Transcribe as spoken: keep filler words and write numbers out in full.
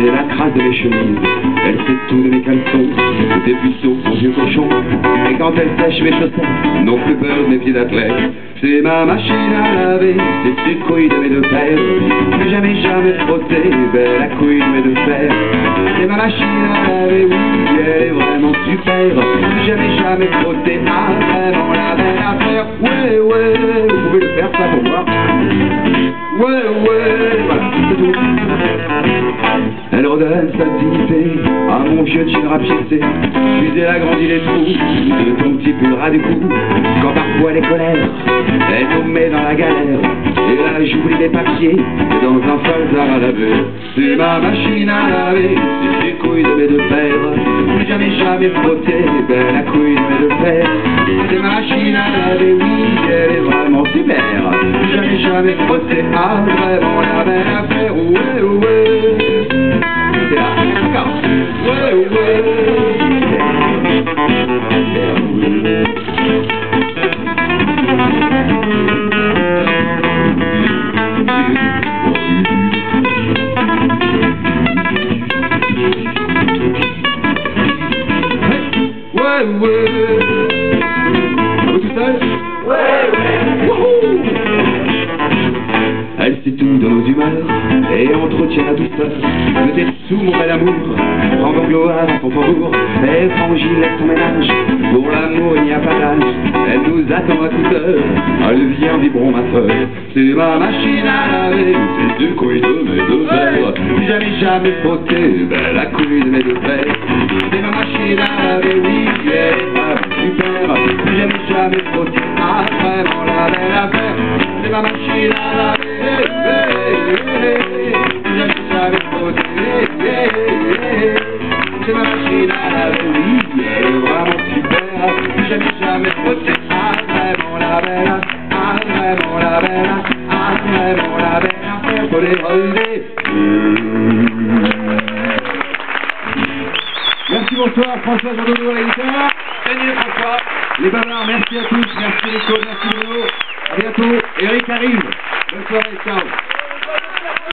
Et la crasse de mes chemises, elle sait tout de mes caleçons, des puceaux, mon vieux cochon. Et quand elle sèche mes chaussettes, non plus peur de mes pieds d'athlète. C'est ma machine à laver, c'est une couille de mes deux pères. Plus jamais jamais frotté, belle la couille de mes deux pères. C'est ma machine à laver, oui, elle est vraiment super. Plus jamais jamais frotté, ah vraiment la belle affaire. Ouais, ouais, vous pouvez le faire ça pour moi. Ouais, ouais, voilà, c'est tout. Elle redonne sa dignité à mon vieux jean rapiécé. J'usais la grandit les trous de ton petit pull ras du cou. Quand parfois elle est colère, elle nous met dans la galère. Et là j'oublie mes papiers dans un falzar à laver. C'est ma machine à laver, c'est les couilles de mes deux pères. Plus jamais jamais frotté, belle la couille de mes deux pères. C'est ma machine à laver, oui, elle est vraiment super. Plus jamais jamais frotté, ah vraiment la belle affaire. Ouais, ouais. C'est là, d'accord. Ouais, ouais. Ouais, ouais. À vous tout seul? Ouais, ouais. Wouhou. Elle sait tout de nos humeurs et entretient la douceur. Me tais sous mon bel amour, prends ton gloire à ton tambour. Et frangile laisse ton ménage, pour l'amour il n'y a pas d'âge. Elle nous attend à toute heure, elle vient vibrons ma sœur. C'est ma machine à laver, c'est deux couilles de mes deux pères. Plus jamais jamais frotté, belle la couille de mes deux pères. C'est ma machine à laver, oui, elle est vraiment super. Plus jamais jamais frotté, ah vraiment la belle affaire. C'est ma machine à laver. C'est ma machine à laver, oui, elle est vraiment super. Jamais jamais frotté, ah vraiment la belle, ah vraiment la belle, ah vraiment la belle affaire pour les relever. Merci, bonsoir, François Jean-Dodo à la guitare. Daniel François, les bavards, merci à tous, merci Rico, merci Bruno. À bientôt, Eric arrive. Bonne soirée, ciao.